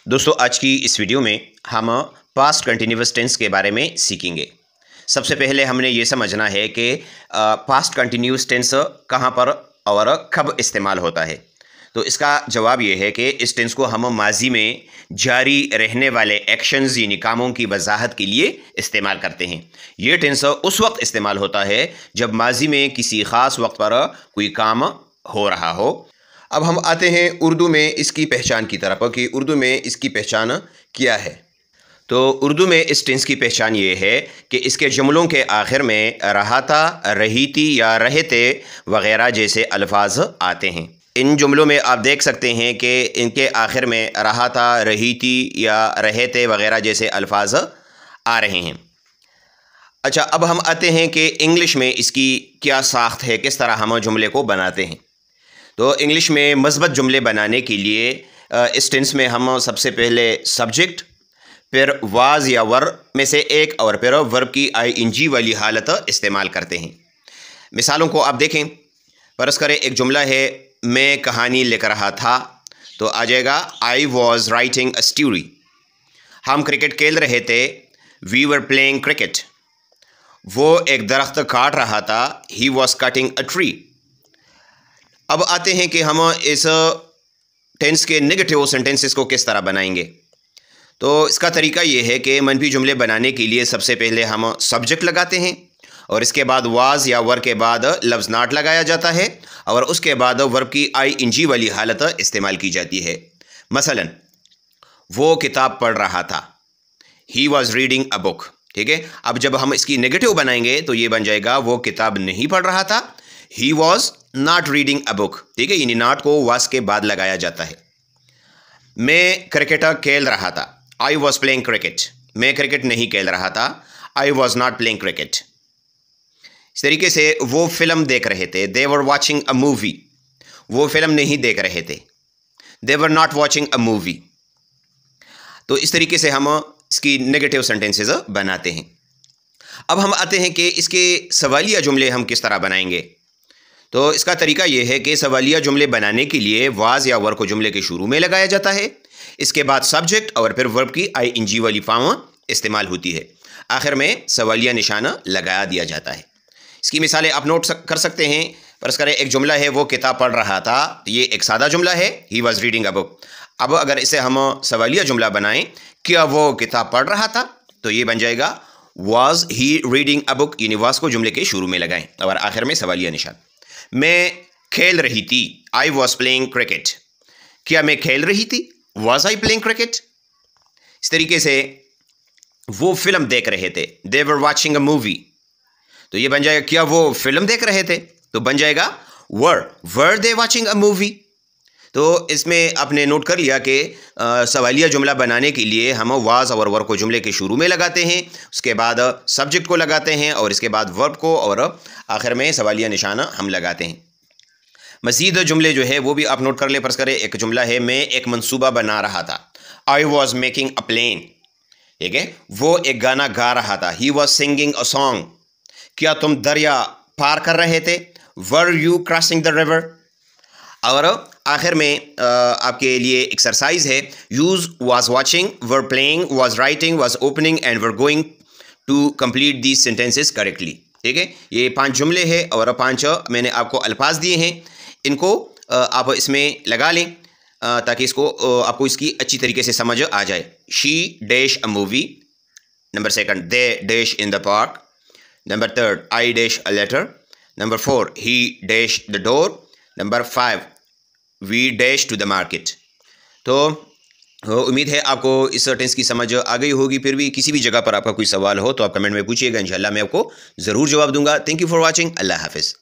दोस्तों आज की इस वीडियो में हम पास्ट कंटिन्यूअस टेंस के बारे में सीखेंगे। सबसे पहले हमने ये समझना है कि पास्ट कंटिन्यूअस टेंस कहाँ पर और कब इस्तेमाल होता है। तो इसका जवाब ये है कि इस टेंस को हम माजी में जारी रहने वाले एक्शंस यानी कामों की वजाहत के लिए इस्तेमाल करते हैं। ये टेंस उस वक्त इस्तेमाल होता है जब माजी में किसी ख़ास वक्त पर कोई काम हो रहा हो। अब हम आते हैं उर्दू में इसकी पहचान की तरफ कि उर्दू में इसकी पहचान क्या है। तो उर्दू में इस टेंस की पहचान ये है कि इसके जुमलों के आखिर में रहा था, रही थी या रहे थे वग़ैरह जैसे अल्फाज आते हैं। इन जुमलों में आप देख सकते हैं कि इनके आखिर में रहा था, रही थी या रहे थे वग़ैरह जैसे अल्फाज आ रहे हैं। अच्छा, अब हम आते हैं कि इंग्लिश में इसकी क्या साख्त है, किस तरह हम जुमले को बनाते हैं। तो इंग्लिश में मस्बत जुमले बनाने के लिए इस टेंस में हम सबसे पहले सब्जेक्ट, फिर वाज या वर्ब में से एक और फिर वर्ब की आईएनजी वाली हालत इस्तेमाल करते हैं। मिसालों को आप देखें। फर्ज करें एक जुमला है, मैं कहानी लिख रहा था, तो आ जाएगा I was writing a story. हम क्रिकेट खेल रहे थे, वी वर प्लेइंग क्रिकेट। वो एक दरख्त काट रहा था, he was cutting a tree. अब आते हैं कि हम इस टेंस के नेगेटिव सेंटेंसेस को किस तरह बनाएंगे। तो इसका तरीका ये है कि मनफी जुमले बनाने के लिए सबसे पहले हम सब्जेक्ट लगाते हैं और इसके बाद वाज या वर्ब के बाद लफ्ज़ नॉट लगाया जाता है और उसके बाद वर्ब की आईएनजी वाली हालत इस्तेमाल की जाती है। मसलन वो किताब पढ़ रहा था, he was reading a book. ठीक है, अब जब हम इसकी नेगेटिव बनाएंगे तो ये बन जाएगा वो किताब नहीं पढ़ रहा था, he was not reading a book. ठीक है, यानी नॉट को वाज के बाद लगाया जाता है। मैं क्रिकेट खेल रहा था, आई वॉज प्लेइंग क्रिकेट। मैं क्रिकेट नहीं खेल रहा था, I was not playing cricket. इस तरीके से वो फिल्म देख रहे थे, they were watching a movie. वो फिल्म नहीं देख रहे थे, they were not watching a movie. तो इस तरीके से हम इसकी नेगेटिव सेंटेंसेस बनाते हैं। अब हम आते हैं कि इसके सवालिया जुमले हम किस तरह बनाएंगे। तो इसका तरीका यह है कि सवालिया जुमले बनाने के लिए वाज या वर्ब को जुमले के शुरू में लगाया जाता है, इसके बाद सब्जेक्ट और फिर वर्ब की आईएनजी वाली फॉर्म इस्तेमाल होती है, आखिर में सवालिया निशाना लगा दिया जाता है। इसकी मिसालें आप नोट कर सकते हैं। फर्ज करें एक जुमला है, वो किताब पढ़ रहा था, ये एक सादा जुमला है, he was reading a book. अब अगर इसे हम सवालिया जुमला बनाएं, क्या वो किताब पढ़ रहा था, तो ये बन जाएगा was he reading a book, यानी वाज को जुमले के शुरू में लगाएं और आखिर में सवालिया निशान। मैं खेल रही थी, आई वॉज प्लेइंग क्रिकेट। क्या मैं खेल रही थी, वॉज आई प्लेइंग क्रिकेट। इस तरीके से वो फिल्म देख रहे थे, they were watching a movie. तो ये बन जाएगा क्या वो फिल्म देख रहे थे, तो बन जाएगा वर दे वॉचिंग अ मूवी। तो इसमें आपने नोट कर लिया कि सवालिया जुमला बनाने के लिए हम वाज और वर्ब को जुमले के शुरू में लगाते हैं, उसके बाद सब्जेक्ट को लगाते हैं और इसके बाद वर्ब को और आखिर में सवालिया निशाना हम लगाते हैं। मज़ीद जुमले जो है वो भी आप नोट कर ले। फर्ज करें एक जुमला है, मैं एक मंसूबा बना रहा था, I was making a plan. ठीक है, वो एक गाना गा रहा था, he was singing a song. क्या तुम दरिया पार कर रहे थे, were you crossing the river. और आखिर में आपके लिए एक्सरसाइज है, use was watching, were playing, was writing, was opening and were going to complete these sentences correctly. ठीक है, ये 5 जुमले हैं और 5 मैंने आपको अल्फाज दिए हैं, इनको आप इसमें लगा लें ताकि इसको आपको इसकी अच्छी तरीके से समझ आ जाए। She dash a movie, number 2 they dash in the park, number 3 I dash a letter, number 4 he dash the door, number 5 we dash to the market. तो उम्मीद है आपको इस टेंस की समझ आ गई होगी। फिर भी किसी भी जगह पर आपका कोई सवाल हो तो आप कमेंट में पूछिएगा, इंशाल्लाह मैं आपको ज़रूर जवाब दूंगा। Thank you for watching. अल्लाह हाफिज़।